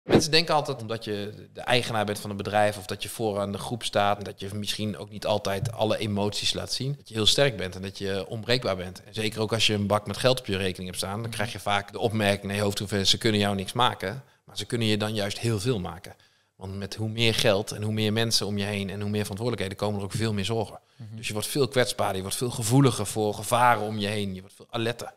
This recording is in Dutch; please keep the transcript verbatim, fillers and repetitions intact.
Mensen denken altijd omdat je de eigenaar bent van een bedrijf of dat je vooraan de groep staat en dat je misschien ook niet altijd alle emoties laat zien. Dat je heel sterk bent en dat je onbreekbaar bent. En zeker ook als je een bak met geld op je rekening hebt staan, dan krijg je vaak de opmerking, nee hoofdhoeven, ze kunnen jou niks maken. Maar ze kunnen je dan juist heel veel maken. Want met hoe meer geld en hoe meer mensen om je heen en hoe meer verantwoordelijkheden komen er ook veel meer zorgen. Mm-hmm. Dus je wordt veel kwetsbaarder, je wordt veel gevoeliger voor gevaren om je heen. Je wordt veel alerter.